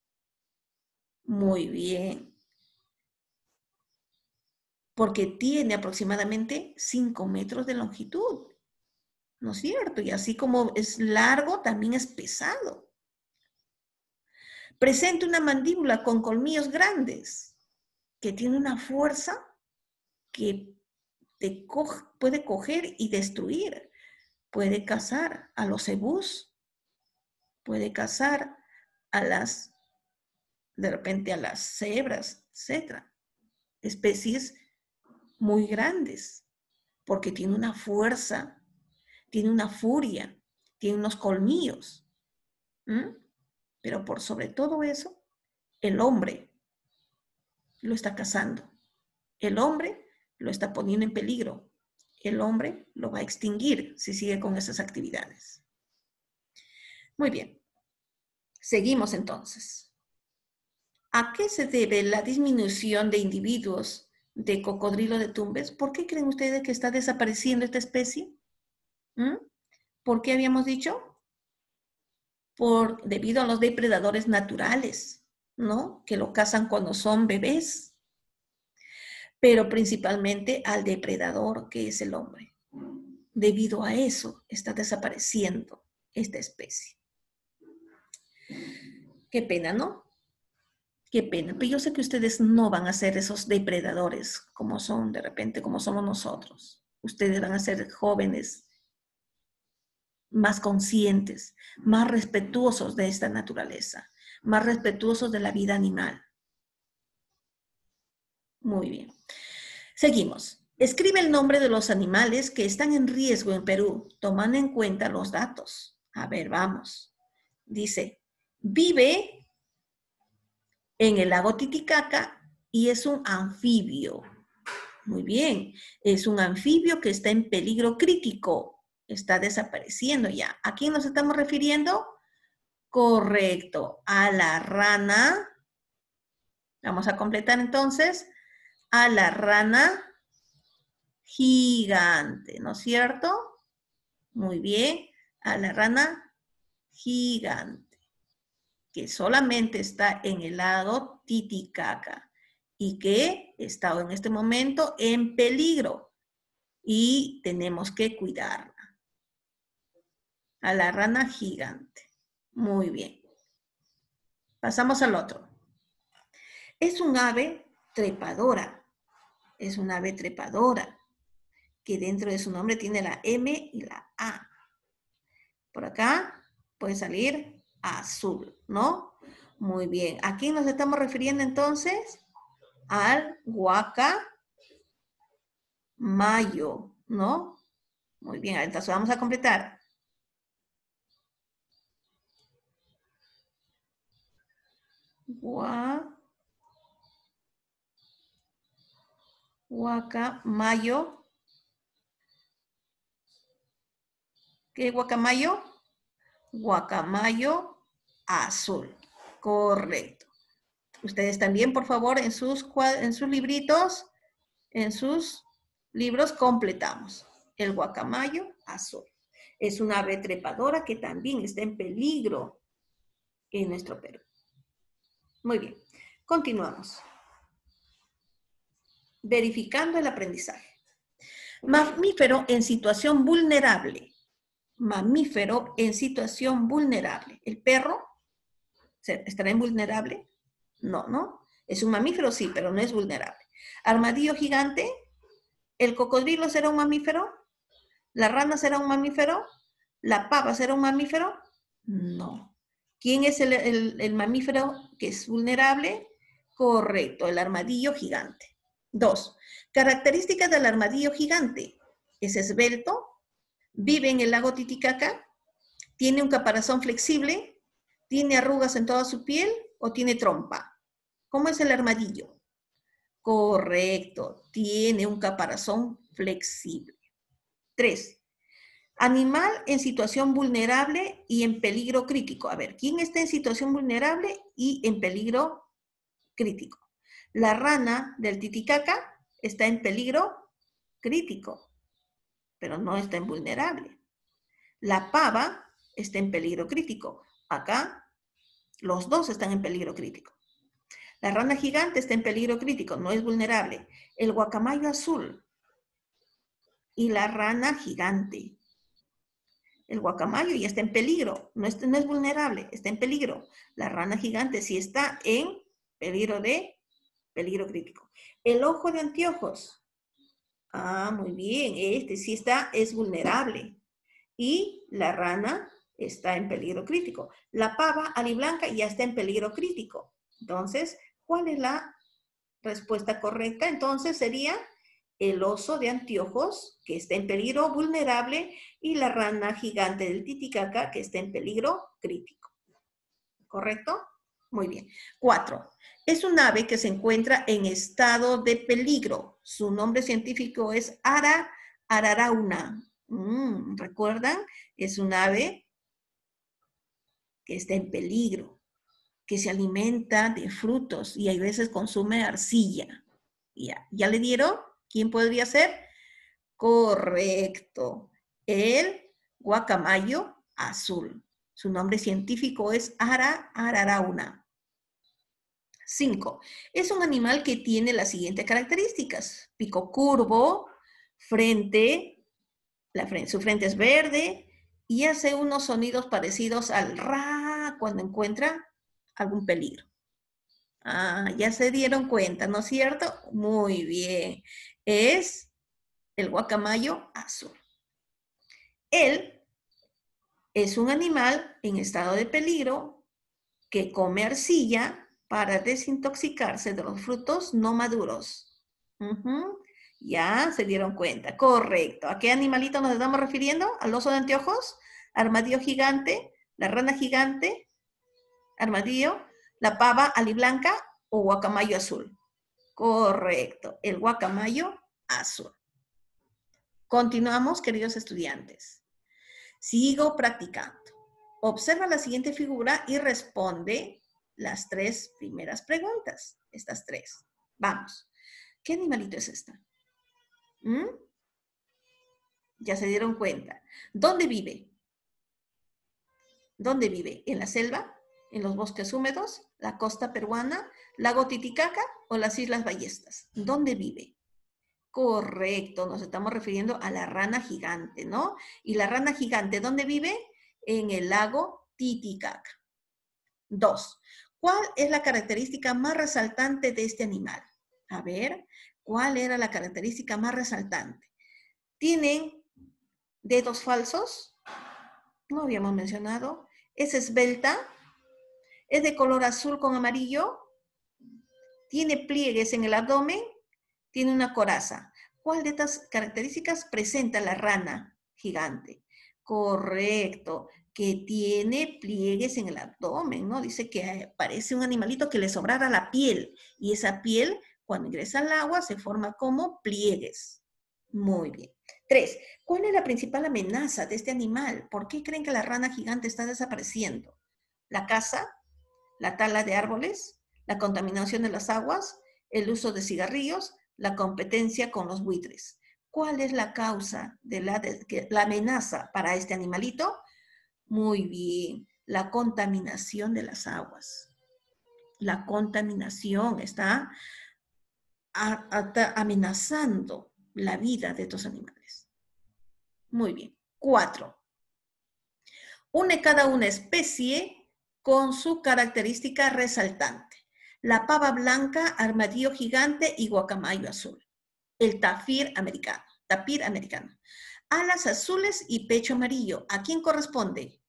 Muy bien. Porque tiene aproximadamente cinco metros de longitud. ¿No es cierto? Y así como es largo, también es pesado. Presenta una mandíbula con colmillos grandes, que tiene una fuerza que te co- puede coger y destruir. Puede cazar a los cebús, puede cazar a las, de repente a las cebras, etcétera. Especies muy grandes, porque tiene una fuerza, tiene una furia, tiene unos colmillos. ¿Mm? Pero por sobre todo eso, el hombre lo está cazando. El hombre lo está poniendo en peligro. El hombre lo va a extinguir si sigue con esas actividades. Muy bien. Seguimos entonces. ¿A qué se debe la disminución de individuos de cocodrilo de Tumbes? ¿Por qué creen ustedes que está desapareciendo esta especie? ¿Mm? ¿Por qué habíamos dicho? Por, debido a los depredadores naturales, ¿no? Que lo cazan cuando son bebés, pero principalmente al depredador que es el hombre. Debido a eso está desapareciendo esta especie. Qué pena, ¿no? Qué pena. Pero yo sé que ustedes no van a ser esos depredadores como son de repente, como somos nosotros. Ustedes van a ser jóvenes más conscientes, más respetuosos de esta naturaleza, más respetuosos de la vida animal. Muy bien. Seguimos. Escribe el nombre de los animales que están en riesgo en Perú, tomando en cuenta los datos. A ver, vamos. Dice, vive en el lago Titicaca y es un anfibio. Muy bien, es un anfibio que está en peligro crítico. Está desapareciendo ya. ¿A quién nos estamos refiriendo? Correcto, a la rana. Vamos a completar entonces. A la rana gigante, ¿no es cierto? Muy bien, a la rana gigante, que solamente está en el lago Titicaca y que está en este momento en peligro y tenemos que cuidarla. A la rana gigante. Muy bien. Pasamos al otro. Es un ave trepadora. Es un ave trepadora que dentro de su nombre tiene la M y la A. Por acá puede salir azul, ¿no? Muy bien. ¿A quién nos estamos refiriendo entonces? Al guacamayo, ¿no? Muy bien, entonces vamos a completar. Gua, guacamayo. ¿Qué guacamayo? Guacamayo azul. Correcto. Ustedes también, por favor, en sus, en sus libritos, en sus libros completamos. El guacamayo azul. Es una ave trepadora que también está en peligro en nuestro Perú. Muy bien. Continuamos. Verificando el aprendizaje. Mamífero en situación vulnerable. Mamífero en situación vulnerable. ¿El perro estará invulnerable? No, ¿no? Es un mamífero, sí, pero no es vulnerable. Armadillo gigante. ¿El cocodrilo será un mamífero? ¿La rana será un mamífero? ¿La pava será un mamífero? No. ¿Quién es el, el, el mamífero que es vulnerable? Correcto, el armadillo gigante. Dos. Características del armadillo gigante. Es esbelto, vive en el lago Titicaca, tiene un caparazón flexible, tiene arrugas en toda su piel o tiene trompa. ¿Cómo es el armadillo? Correcto, tiene un caparazón flexible. Tres. Animal en situación vulnerable y en peligro crítico. A ver, ¿quién está en situación vulnerable y en peligro crítico? La rana del Titicaca está en peligro crítico, pero no está en vulnerable. La pava está en peligro crítico. Acá, los dos están en peligro crítico. La rana gigante está en peligro crítico, no es vulnerable. El guacamayo azul y la rana gigante. El guacamayo ya está en peligro, no es, no es vulnerable, está en peligro. La rana gigante sí está en peligro de peligro crítico. El ojo de anteojos. Ah, muy bien, este sí está, es vulnerable. Y la rana está en peligro crítico. La pava aliblanca ya está en peligro crítico. Entonces, ¿cuál es la respuesta correcta? Entonces sería el oso de anteojos, que está en peligro vulnerable, y la rana gigante del Titicaca, que está en peligro crítico. ¿Correcto? Muy bien. Cuatro. Es un ave que se encuentra en estado de peligro. Su nombre científico es Ara ararauna. Mm, ¿recuerdan? Es un ave que está en peligro, que se alimenta de frutos y a veces consume arcilla. ¿Ya, ¿Ya le dieron? ¿Quién podría ser? Correcto. El guacamayo azul. Su nombre científico es Ara ararauna. Cinco. Es un animal que tiene las siguientes características. Pico curvo, frente, la frente, su frente es verde y hace unos sonidos parecidos al ra cuando encuentra algún peligro. Ah, ya se dieron cuenta, ¿no es cierto? Muy bien. Es el guacamayo azul. Él es un animal en estado de peligro que come arcilla para desintoxicarse de los frutos no maduros. Uh-huh. Ya se dieron cuenta. Correcto. ¿A qué animalito nos estamos refiriendo? ¿Al oso de anteojos? ¿Armadillo gigante? ¿La rana gigante? ¿Armadillo? ¿La pava aliblanca o guacamayo azul? Correcto. El guacamayo azul. Continuamos, queridos estudiantes. Sigo practicando. Observa la siguiente figura y responde las tres primeras preguntas. Estas tres. Vamos. ¿Qué animalito es esta? ¿Mm? Ya se dieron cuenta. ¿Dónde vive? ¿Dónde vive? ¿En la selva? ¿En los bosques húmedos? ¿La costa peruana? ¿Lago Titicaca o las Islas Ballestas? ¿Dónde vive? Correcto, nos estamos refiriendo a la rana gigante, ¿no? Y la rana gigante, ¿dónde vive? En el lago Titicaca. Dos, ¿cuál es la característica más resaltante de este animal? A ver, ¿cuál era la característica más resaltante? ¿Tienen dedos falsos? No habíamos mencionado. ¿Es esbelta? ¿Es de color azul con amarillo? ¿Tiene pliegues en el abdomen? ¿Tiene una coraza? ¿Cuál de estas características presenta la rana gigante? Correcto, que tiene pliegues en el abdomen, ¿no? Dice que parece un animalito que le sobrara la piel y esa piel, cuando ingresa al agua, se forma como pliegues. Muy bien. Tres, ¿cuál es la principal amenaza de este animal? ¿Por qué creen que la rana gigante está desapareciendo? ¿La caza? ¿La tala de árboles? ¿La contaminación de las aguas? ¿El uso de cigarrillos? ¿La competencia con los buitres? ¿Cuál es la causa de la, de, la amenaza para este animalito? Muy bien, la contaminación de las aguas. La contaminación está a, a, amenazando la vida de estos animales. Muy bien. Cuatro. Une cada una especie con su característica resaltante. La pava blanca, armadillo gigante y guacamayo azul. El tapir americano. Tapir americano. Alas azules y pecho amarillo. ¿A quién corresponde?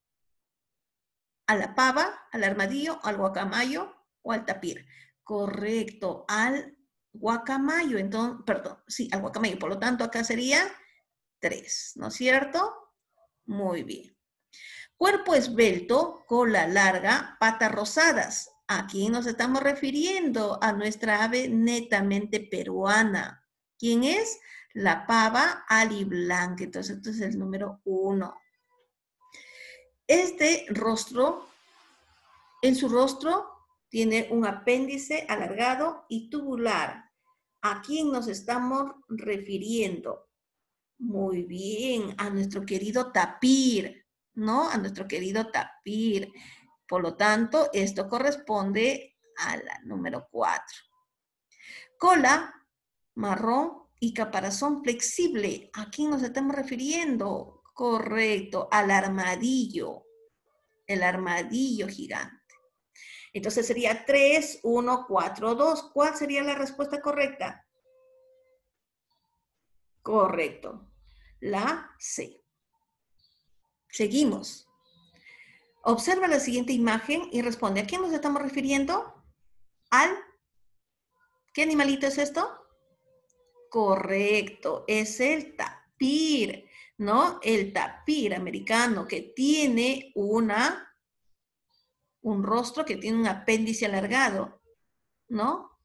¿A la pava, al armadillo, al guacamayo o al tapir? Correcto, al guacamayo. Entonces, perdón, sí, al guacamayo. Por lo tanto, acá sería tres, ¿no es cierto? Muy bien. Cuerpo esbelto, cola larga, patas rosadas. ¿A quién nos estamos refiriendo? A nuestra ave netamente peruana. ¿Quién es? La pava aliblanca. Entonces, este es el número uno. Este rostro, en su rostro, tiene un apéndice alargado y tubular. ¿A quién nos estamos refiriendo? Muy bien, a nuestro querido tapir, ¿no? A nuestro querido tapir. Por lo tanto, esto corresponde a la número cuatro. Cola, marrón y caparazón flexible. ¿A quién nos estamos refiriendo? Correcto, al armadillo. El armadillo gigante. Entonces sería tres, uno, cuatro, dos. ¿Cuál sería la respuesta correcta? Correcto, la C. Seguimos. Observa la siguiente imagen y responde. ¿A quién nos estamos refiriendo? ¿Al? ¿Qué animalito es esto? Correcto, es el tapir, ¿no? El tapir americano que tiene una, un rostro que tiene un apéndice alargado, ¿no?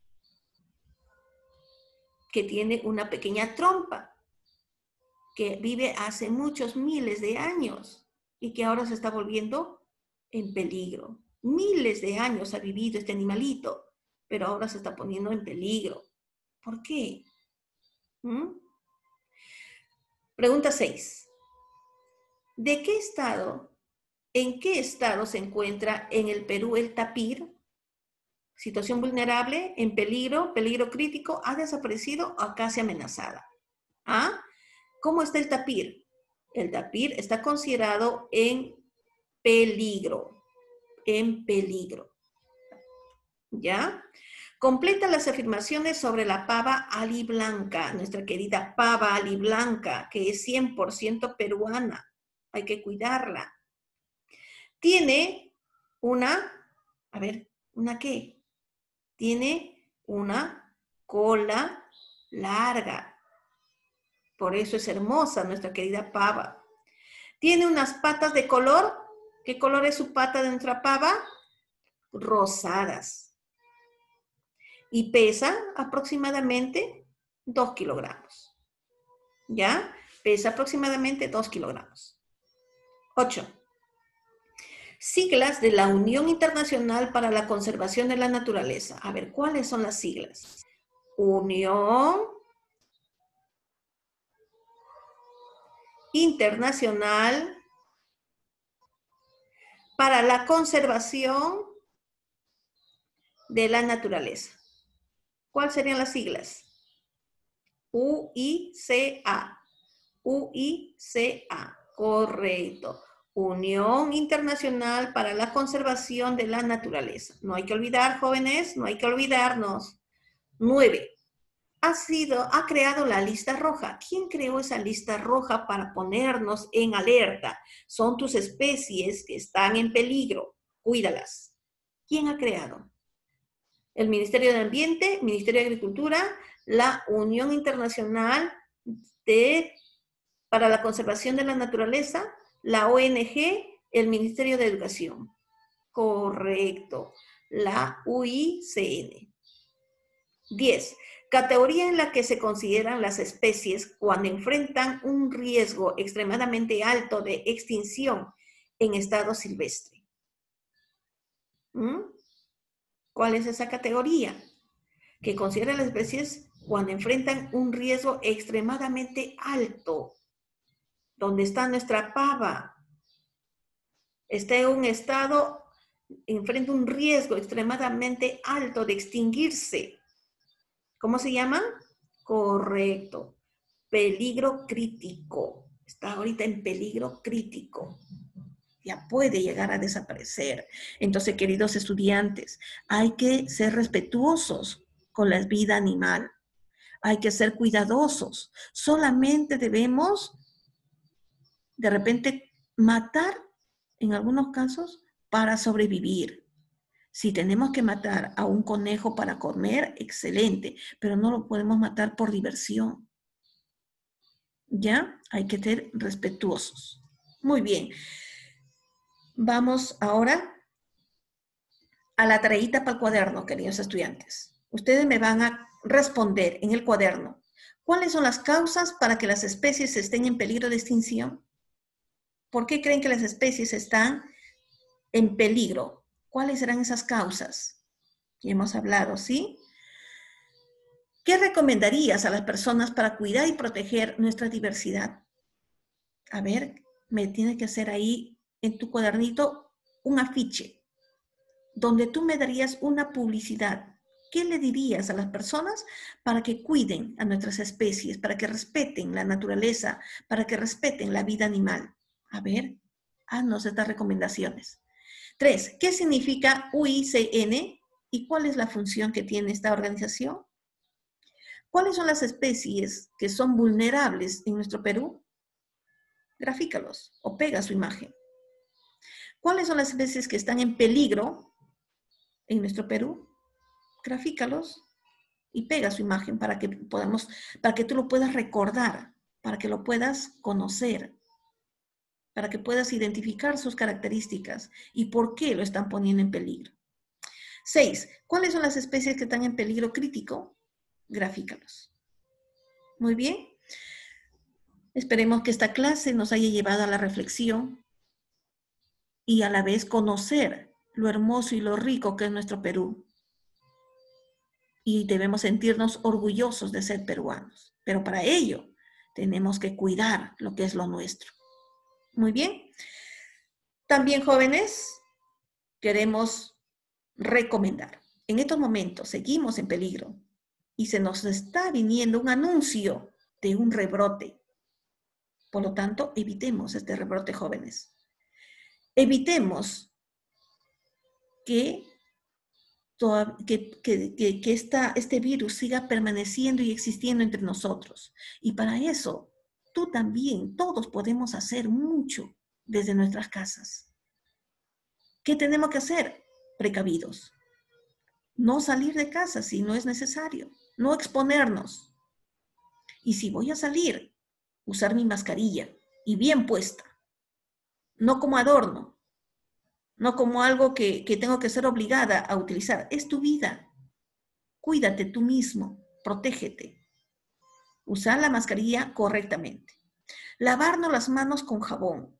Que tiene una pequeña trompa, que vive hace muchos miles de años y que ahora se está volviendo en peligro. Miles de años ha vivido este animalito, pero ahora se está poniendo en peligro. ¿Por qué? ¿Mm? Pregunta seis. ¿De qué estado, en qué estado se encuentra en el Perú el tapir? Situación vulnerable, en peligro, peligro crítico, ha desaparecido o casi amenazada. ¿Ah? ¿Cómo está el tapir? El tapir está considerado en peligro, en peligro. ¿Ya? Completa las afirmaciones sobre la pava aliblanca, nuestra querida pava aliblanca, que es cien por ciento peruana. Hay que cuidarla. Tiene una, a ver, ¿una qué? Tiene una cola larga. Por eso es hermosa nuestra querida pava. Tiene unas patas de color. ¿Qué color es su pata de nuestra pava? Rosadas. Y pesa aproximadamente dos kilogramos. ¿Ya? Pesa aproximadamente dos kilogramos. ocho. Siglas de la Unión Internacional para la Conservación de la Naturaleza. A ver, ¿cuáles son las siglas? Unión Internacional para la conservación de la naturaleza. ¿Cuáles serían las siglas? U I C A. U I C A. Correcto. Unión Internacional para la Conservación de la Naturaleza. No hay que olvidar, jóvenes, no hay que olvidarnos. Nueve. Ha sido, ha creado la lista roja. ¿Quién creó esa lista roja para ponernos en alerta? Son tus especies que están en peligro. Cuídalas. ¿Quién ha creado? El Ministerio de Ambiente, Ministerio de Agricultura, la Unión Internacional de, para la Conservación de la Naturaleza, la O N G, el Ministerio de Educación. Correcto. La U I C N. diez. Categoría en la que se consideran las especies cuando enfrentan un riesgo extremadamente alto de extinción en estado silvestre. ¿Mm? ¿Cuál es esa categoría? Que considera las especies cuando enfrentan un riesgo extremadamente alto. ¿Dónde está nuestra pava? Está en un estado, enfrenta un riesgo extremadamente alto de extinguirse. ¿Cómo se llama? Correcto. Peligro crítico. Está ahorita en peligro crítico. Ya puede llegar a desaparecer. Entonces, queridos estudiantes, hay que ser respetuosos con la vida animal. Hay que ser cuidadosos. Solamente debemos, de repente, matar, en algunos casos, para sobrevivir. Si tenemos que matar a un conejo para comer, excelente, pero no lo podemos matar por diversión. ¿Ya? Hay que ser respetuosos. Muy bien. Vamos ahora a la tareita para el cuaderno, queridos estudiantes. Ustedes me van a responder en el cuaderno. ¿Cuáles son las causas para que las especies estén en peligro de extinción? ¿Por qué creen que las especies están en peligro? ¿Cuáles serán esas causas? Ya hemos hablado, ¿sí? ¿Qué recomendarías a las personas para cuidar y proteger nuestra diversidad? A ver, me tienes que hacer ahí en tu cuadernito un afiche donde tú me darías una publicidad. ¿Qué le dirías a las personas para que cuiden a nuestras especies, para que respeten la naturaleza, para que respeten la vida animal? A ver, haznos estas recomendaciones. Tres, ¿qué significa U I C N y cuál es la función que tiene esta organización? ¿Cuáles son las especies que son vulnerables en nuestro Perú? Grafícalos o pega su imagen. ¿Cuáles son las especies que están en peligro en nuestro Perú? Grafícalos y pega su imagen para que podamos, para que tú lo puedas recordar, para que lo puedas conocer, para que puedas identificar sus características y por qué lo están poniendo en peligro. Seis, ¿cuáles son las especies que están en peligro crítico? Grafícalos. Muy bien. Esperemos que esta clase nos haya llevado a la reflexión y a la vez conocer lo hermoso y lo rico que es nuestro Perú. Y debemos sentirnos orgullosos de ser peruanos. Pero para ello tenemos que cuidar lo que es lo nuestro. Muy bien. También, jóvenes, queremos recomendar. En estos momentos seguimos en peligro y se nos está viniendo un anuncio de un rebrote. Por lo tanto, evitemos este rebrote, jóvenes. Evitemos que, que, que, que, que esta, este virus siga permaneciendo y existiendo entre nosotros. Y para eso, tú también, todos podemos hacer mucho desde nuestras casas. ¿Qué tenemos que hacer? Precavidos. No salir de casa si no es necesario. No exponernos. Y si voy a salir, usar mi mascarilla y bien puesta. No como adorno. No como algo que, que tengo que ser obligada a utilizar. Es tu vida. Cuídate tú mismo. Protégete. Usar la mascarilla correctamente. Lavarnos las manos con jabón.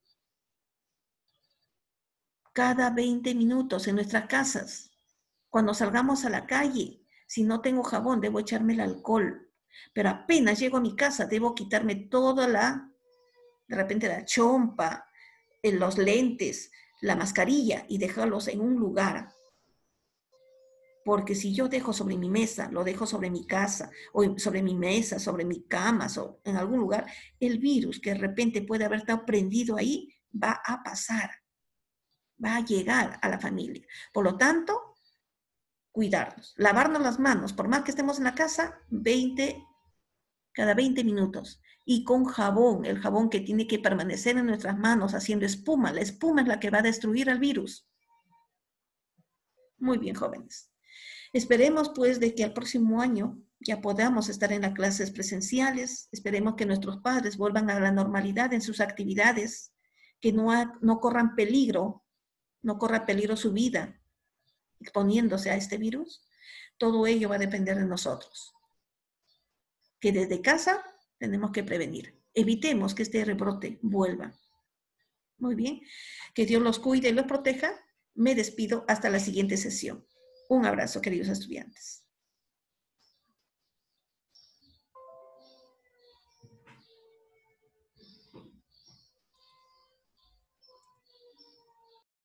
Cada veinte minutos en nuestras casas. Cuando salgamos a la calle, si no tengo jabón, debo echarme el alcohol. Pero apenas llego a mi casa, debo quitarme toda la, de repente la chompa, los lentes, la mascarilla y dejarlos en un lugar. Porque si yo dejo sobre mi mesa, lo dejo sobre mi casa, o sobre mi mesa, sobre mi cama, o en algún lugar, el virus que de repente puede haber estado prendido ahí, va a pasar, va a llegar a la familia. Por lo tanto, cuidarnos, lavarnos las manos, por más que estemos en la casa, veinte, cada veinte minutos. Y con jabón, el jabón que tiene que permanecer en nuestras manos haciendo espuma. La espuma es la que va a destruir al virus. Muy bien, jóvenes. Esperemos pues de que al próximo año ya podamos estar en las clases presenciales. Esperemos que nuestros padres vuelvan a la normalidad en sus actividades, que no, ha, no corran peligro, no corra peligro su vida exponiéndose a este virus. Todo ello va a depender de nosotros. Que desde casa tenemos que prevenir. Evitemos que este rebrote vuelva. Muy bien. Que Dios los cuide y los proteja. Me despido hasta la siguiente sesión. Un abrazo, queridos estudiantes.